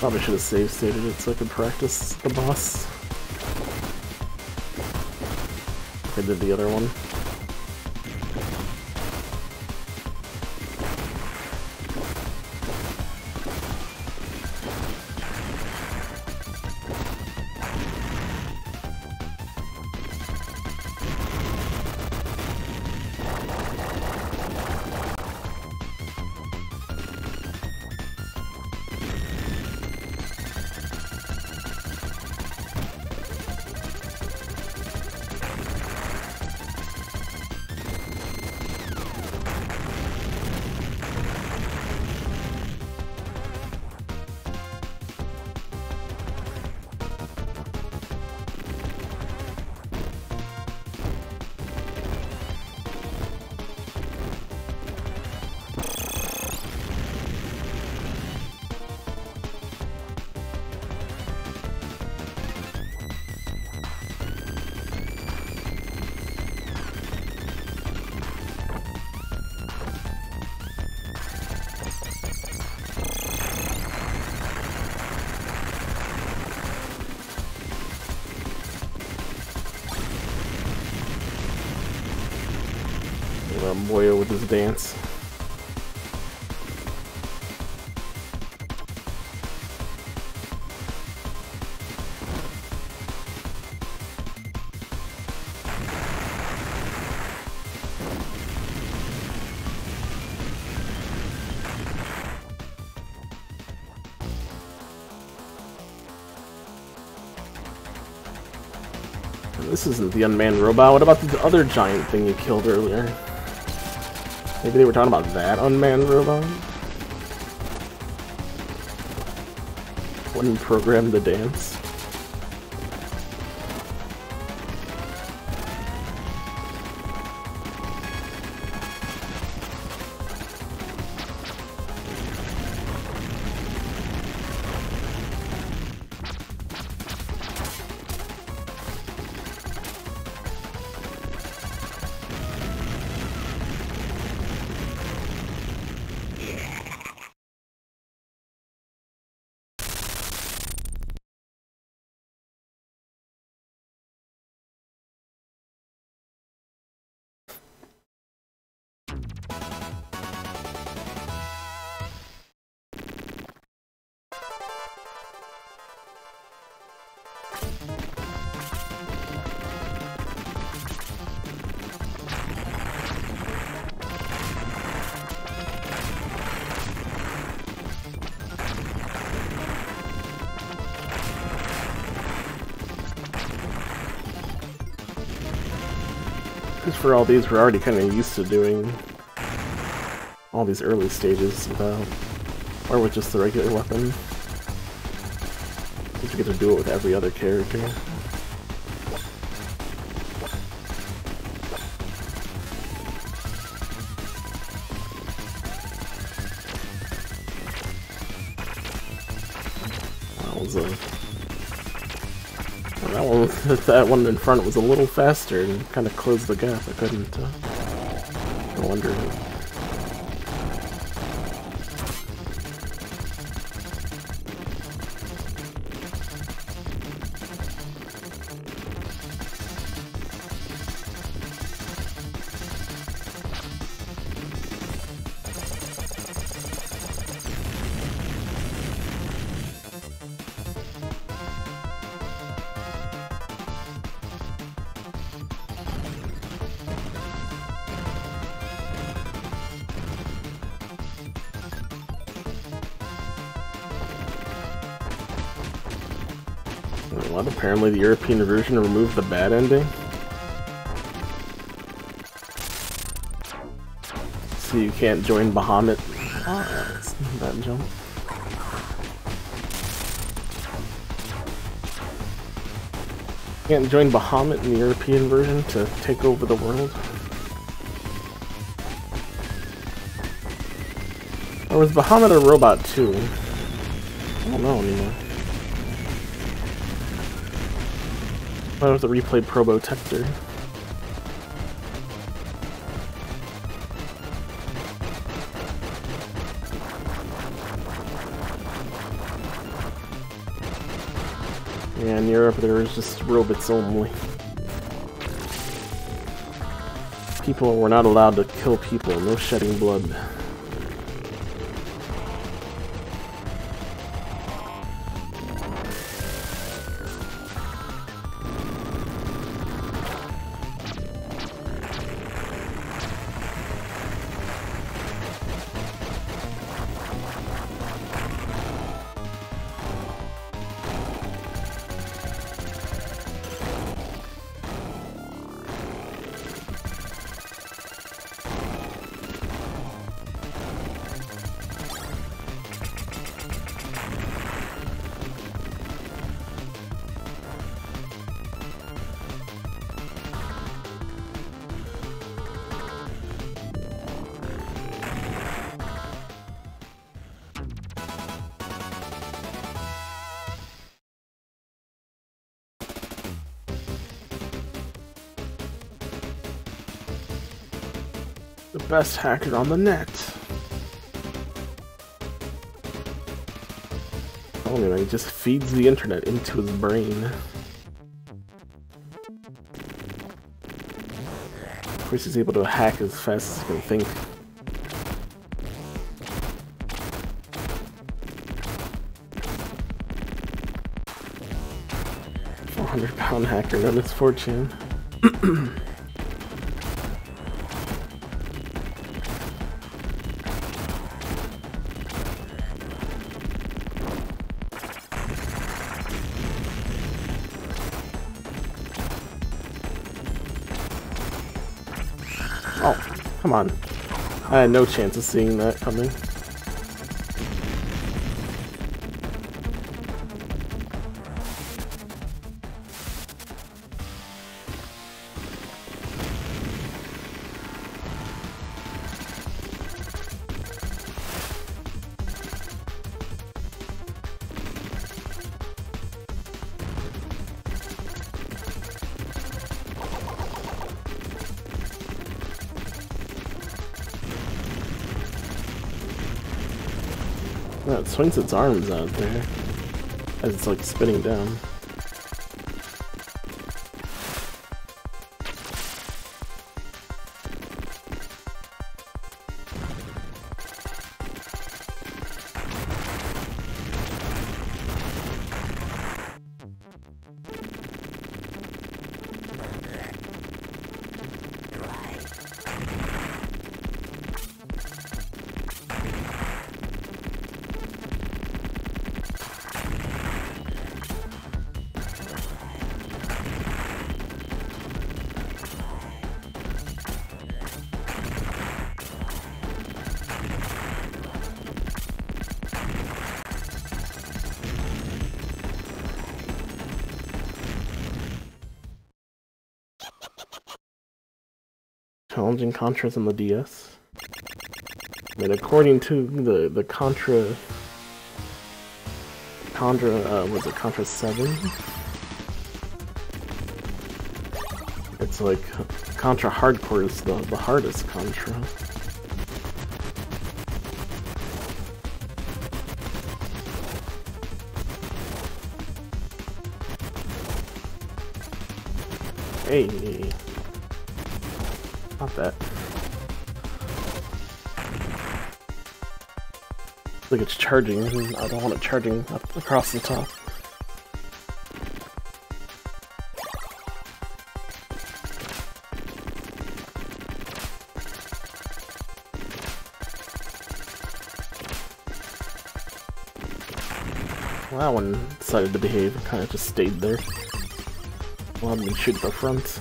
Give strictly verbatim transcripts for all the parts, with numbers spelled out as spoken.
Probably should have save stated it so I could practice the boss. I did the other one. Moyo with his dance. This isn't the unmanned robot. What about the other giant thing you killed earlier? Maybe they were talking about that unmanned robot? Wouldn't program the dance. Because for all these, we're already kind of used to doing all these early stages without, or with just the regular weapon. Because we get to do it with every other character. That was a... That one, that one in front was a little faster and kind of closed the gap. I couldn't uh, go under it. What? Apparently the European version removed the bad ending? So you can't join Bahamut. Oh, that jump. Can't join Bahamut in the European version to take over the world? Or was Bahamut a robot too? I don't know anymore. I was a replay Probotector. Yeah, in Europe there was just robots only. People were not allowed to kill people, no shedding blood. The best hacker on the net. Oh, anyway, he just feeds the internet into his brain. Of course, he's able to hack as fast as he can think. four hundred pound hacker known as Fortune. Oh, come on. I had no chance of seeing that coming. Yeah, it swings its arms out there as it's like spinning down. Challenging Contras on the D S. I mean, according to the the Contra, Contra, uh, was it Contra seven? It's like Contra Hardcore is the the hardest Contra. Hey. Not that. Like it's charging, and I don't want it charging up across the top. Well, that one decided to behave and kind of just stayed there. Well, I've been shooting the front.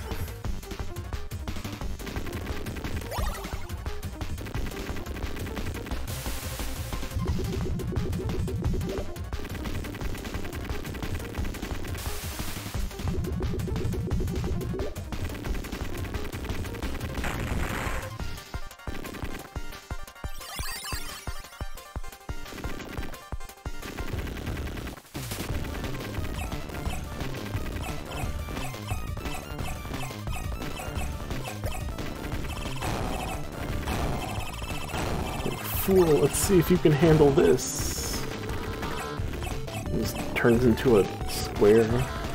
Fool, let's see if you can handle this. This turns into a square.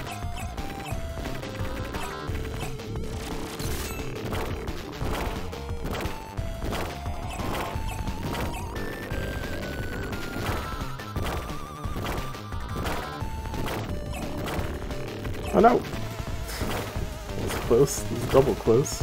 Oh no! This is close. This is double close.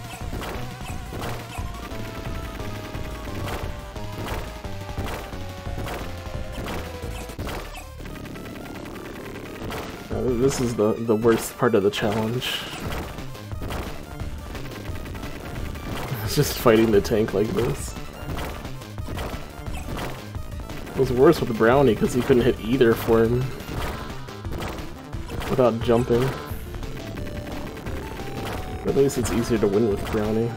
Uh, this is the, the worst part of the challenge. It's just fighting the tank like this. It was worse with the Brownie because he couldn't hit either form without jumping. But at least it's easier to win with Brownie.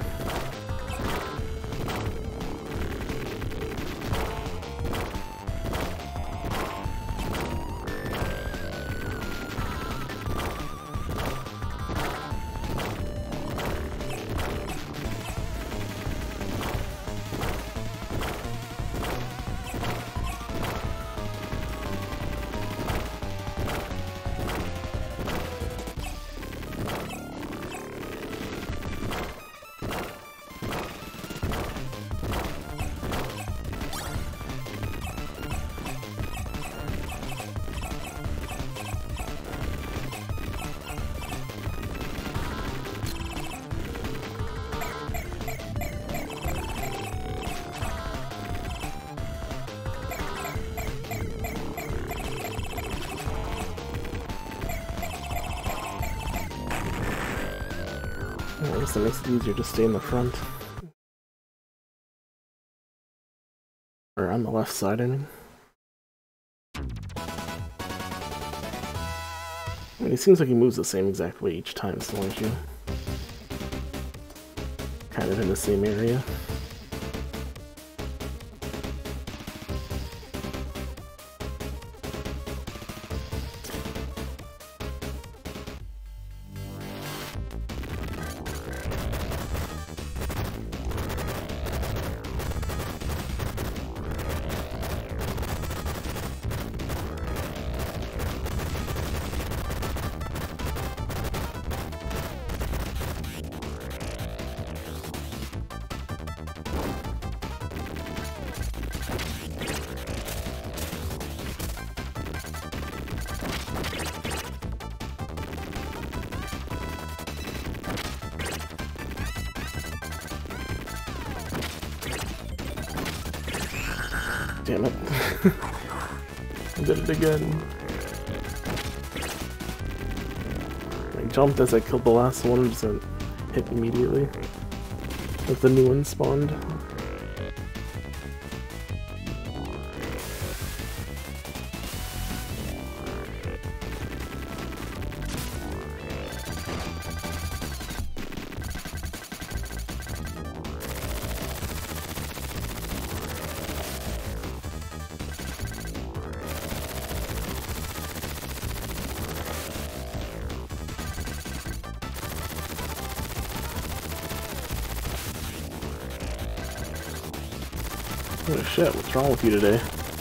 At least it makes it easier to stay in the front. Or on the left side, I mean. I mean, it seems like he moves the same exact way each time, so aren't you? Kind of in the same area. Damn it. I did it again. I jumped as I killed the last one, just didn't hit immediately. As the new one spawned. Oh shit, what's wrong with you today?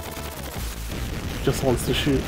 Just wants to shoot.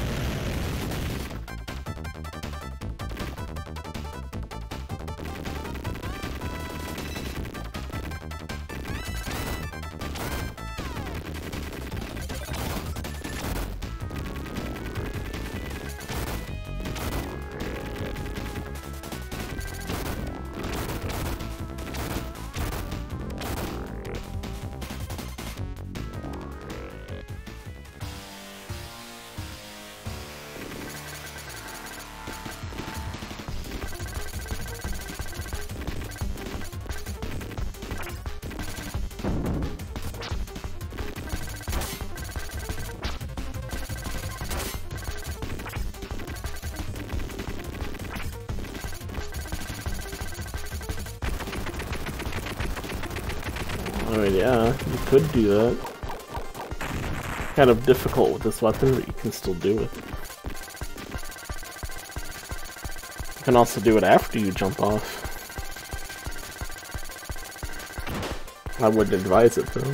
I mean, yeah, you could do that. Kind of difficult with this weapon, but you can still do it. You can also do it after you jump off. I wouldn't advise it, though.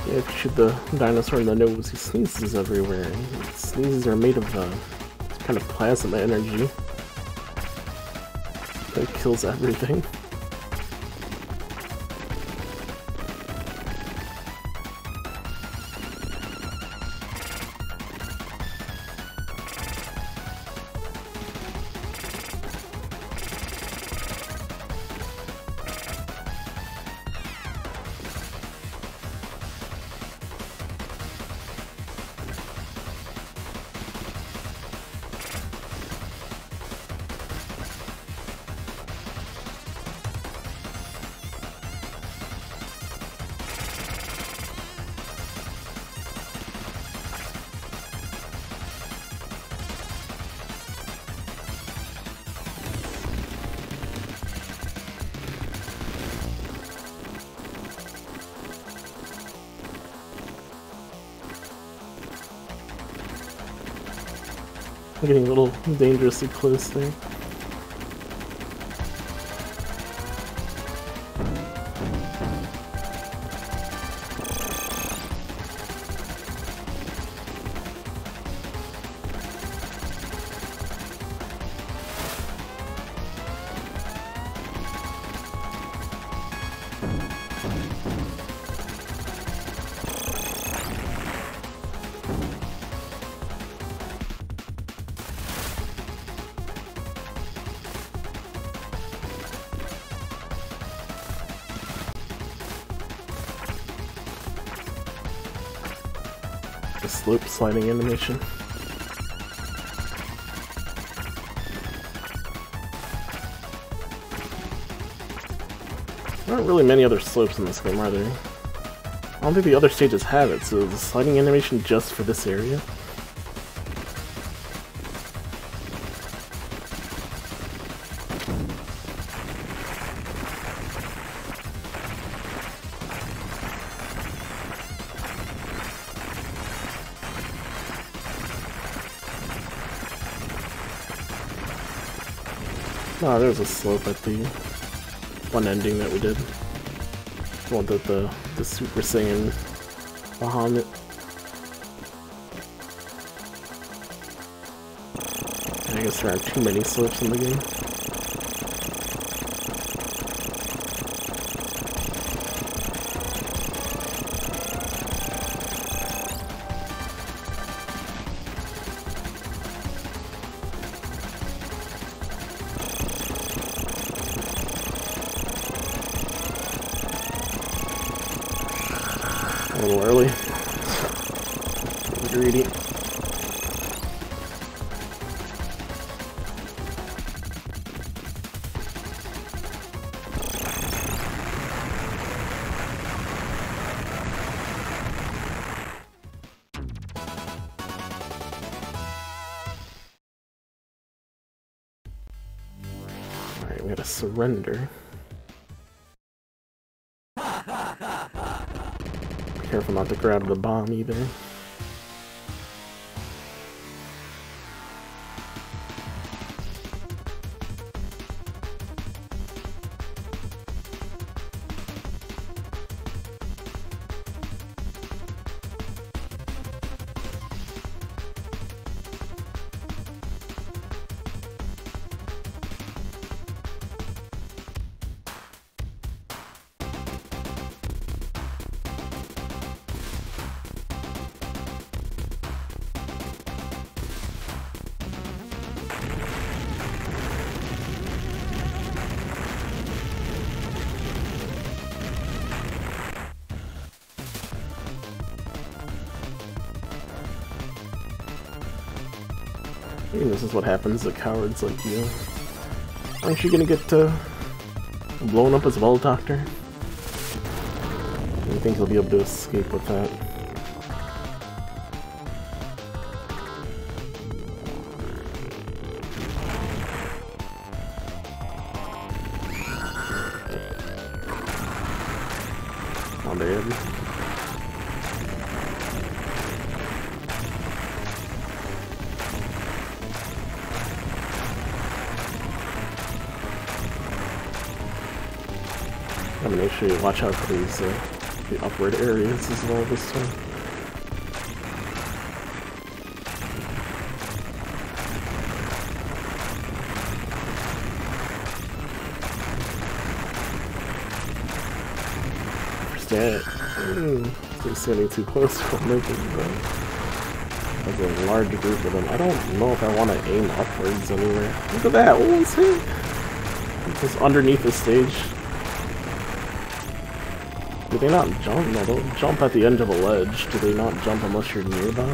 Yeah, if you shoot the dinosaur in the nose, he sneezes everywhere. His sneezes are made of uh, kind of plasma energy that kills everything. I'm getting a little dangerously close there. The slope sliding animation. There aren't really many other slopes in this game, are there? I don't think the other stages have it, so is the sliding animation just for this area? Oh, there's a slope at the one ending that we did. Well, the, the, the Super Saiyan Bahamut. I guess there aren't too many slopes in the game. A little early. Greedy. Alright, we gotta surrender. Careful not to grab the bomb either. Maybe this is what happens to cowards like you. Aren't you gonna get uh, blown up as well, Doctor? I think he'll be able to escape with that. Oh, man. I'm gonna make sure you watch out for these uh, the upward areas as well this time. Stand. Mm, they're standing too close for making them. There's a large group of them. I don't know if I want to aim upwards anywhere. Look at that! What was it? Just underneath the stage. Do they not jump? No, they'll jump at the end of a ledge. Do they not jump unless you're nearby?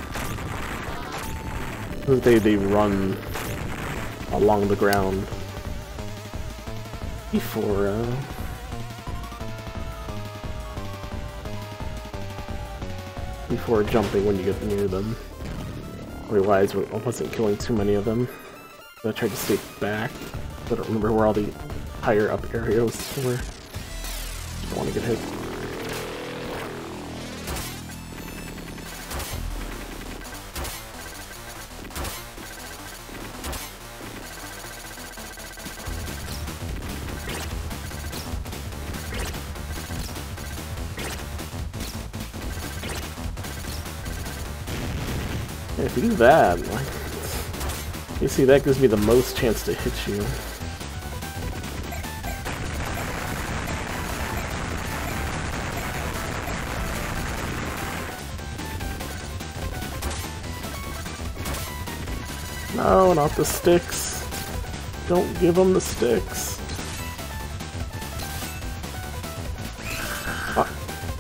Or they, they run along the ground before, uh... before jumping when you get near them. I realized I wasn't killing too many of them. So I tried to stay back. I don't remember where all the higher up areas were. Don't want to get hit. Yeah, if you do that, like, you see, that gives me the most chance to hit you. No, not the sticks. Don't give them the sticks. Ah.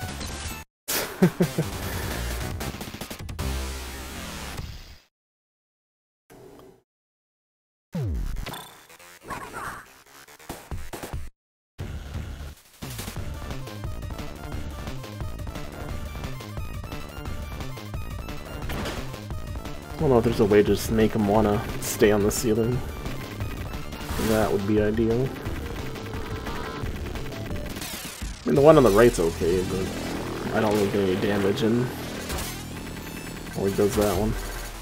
I don't know if there's a way to just make them want to stay on the ceiling. That would be ideal. I mean, the one on the right's okay, but I don't really get any damage in. Only does that one.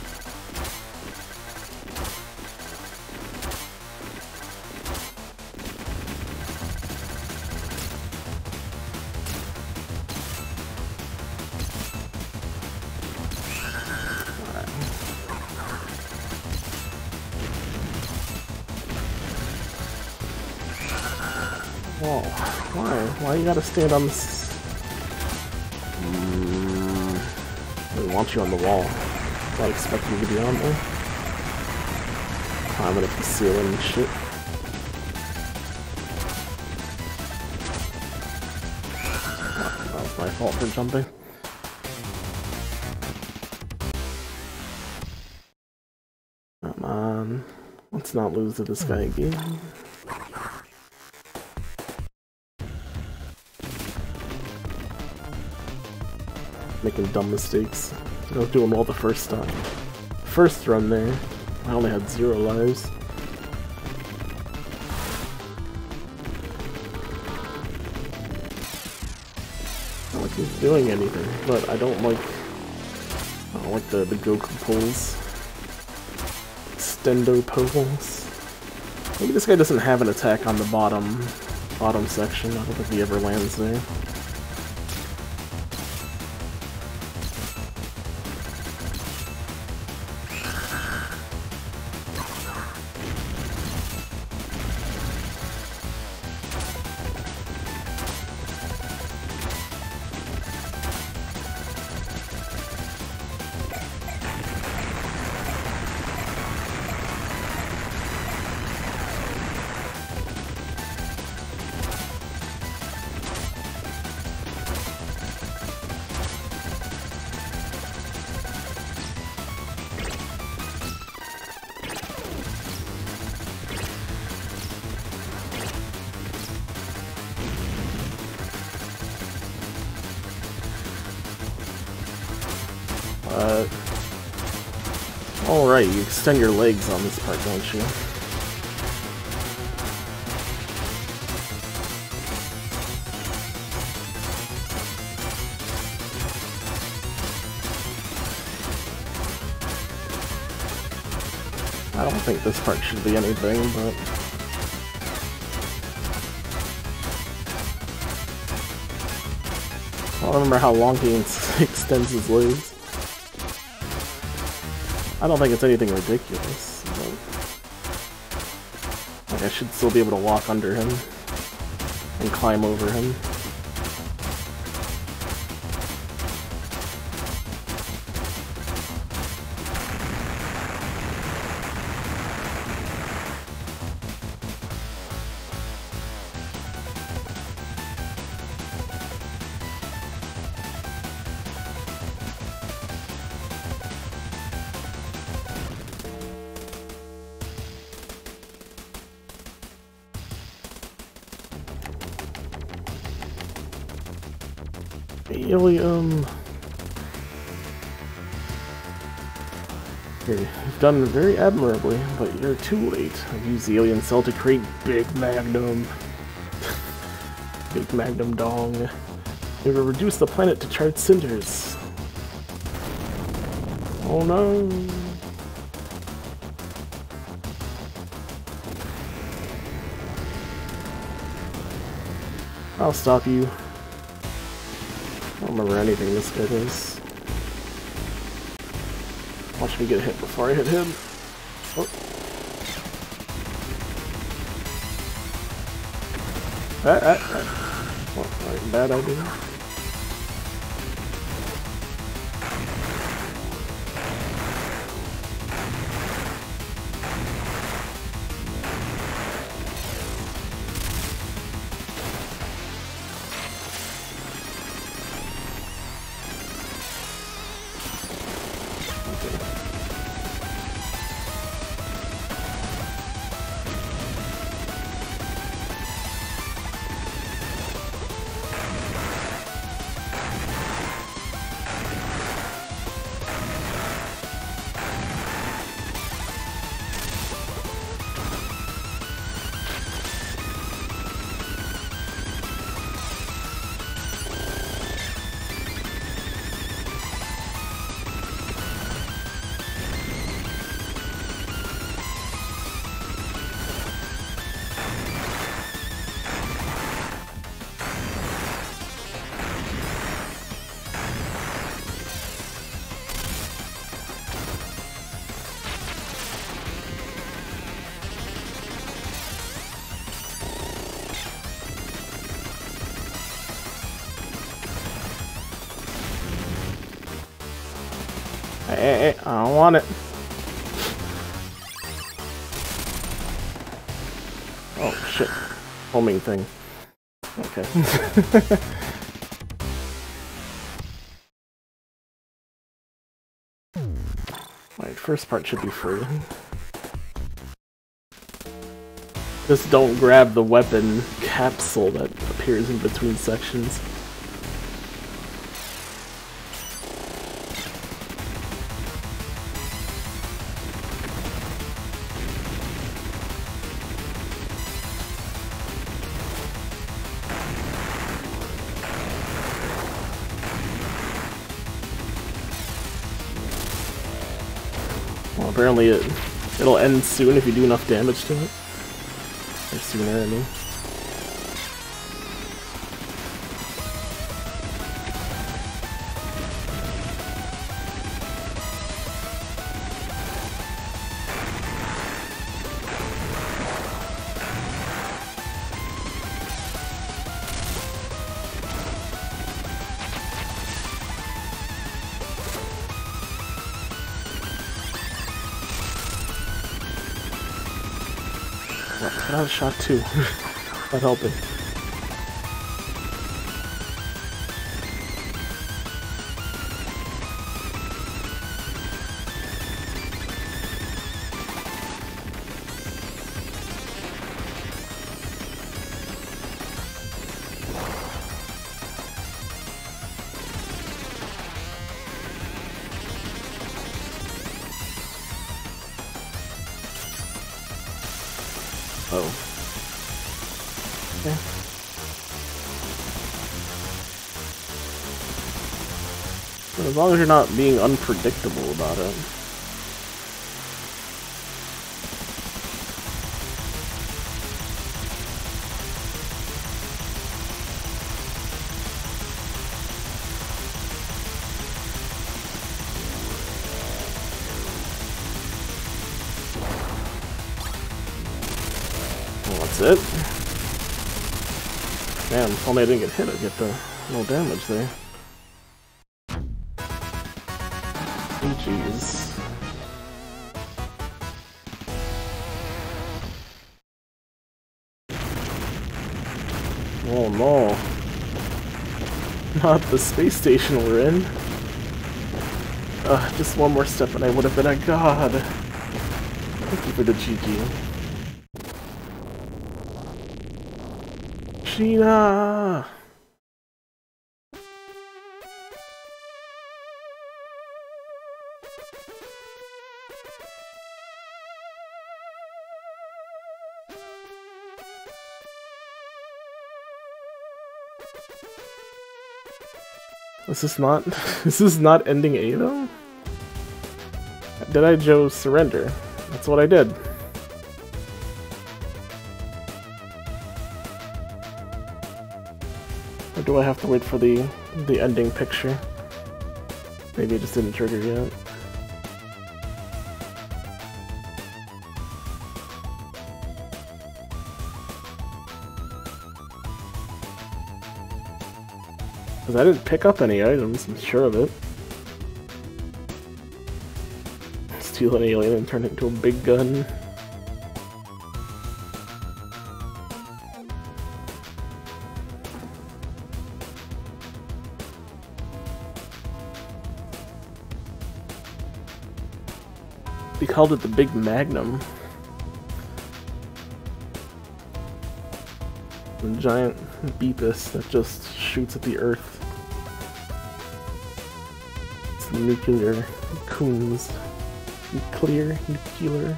Whoa, why? Why you gotta stand on this? Mm, they want you on the wall. I expect you to be on there. Climbing up the ceiling and shit. Oh, that was my fault for jumping. Come on. Let's not lose to this guy again. Making dumb mistakes. I was doing well the first time. First run there, I only had zero lives. Not like he's doing anything, but I don't like I don't like the, the Goku pulls. Extendo pulls. Maybe this guy doesn't have an attack on the bottom bottom section. I don't think he ever lands there. Uh, Alright, you extend your legs on this part, don't you? I don't think this part should be anything, but... don't remember how long he extends his legs. I don't think it's anything ridiculous, but like I should still be able to walk under him and climb over him. Helium. Here, you've done very admirably, but you're too late. I've used the alien cell to create Big Magnum. Big Magnum Dong. It will reduce the planet to charred cinders. Oh no. I'll stop you. I don't remember anything this guy does. Watch me get hit before I hit him. Oh. Ah, ah, ah. Oh, right, bad idea. Hey, hey, I don't want it. Oh shit. Homing thing. Okay. Alright, first part should be free. Just don't grab the weapon capsule that appears in between sections. Well, apparently it, it'll end soon if you do enough damage to it. Or sooner, I mean. Get out of shot two. Not helping. Oh. Okay. But as long as you're not being unpredictable about it. it. Damn, if only I didn't get hit, I'd get the no damage there. Oh, jeez. Oh no. Not the space station we're in. Uh, just one more step and I would have been a god. Thank you for the G G. Sheena! This is not this is not ending A though? Did I Joe surrender? That's what I did. Or do I have to wait for the the ending picture? Maybe it just didn't trigger yet. Because I didn't pick up any items, I'm sure of it. Steal an alien and turn it into a big gun. They called it the Big Magnum. The giant beepus that just shoots at the Earth. It's nuclear coons. Nuclear, nuclear.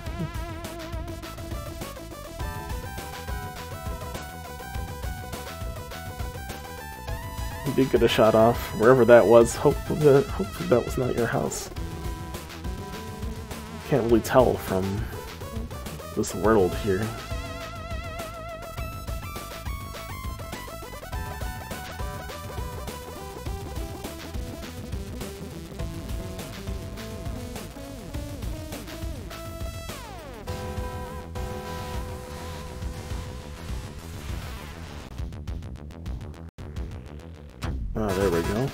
You did get a shot off wherever that was. Hopefully that, hopefully that was not your house. Can't really tell from this world here. Ah, there we go.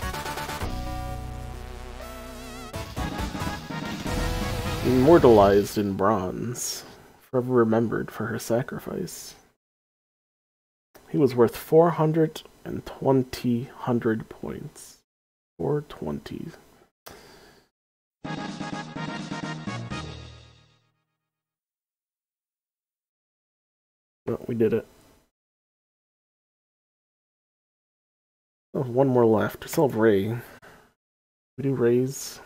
Immortalized in bronze, forever remembered for her sacrifice. He was worth four hundred twenty hundred points. four twenty. Oh, we did it. Oh, one more left. We still have Ray. We do Rays.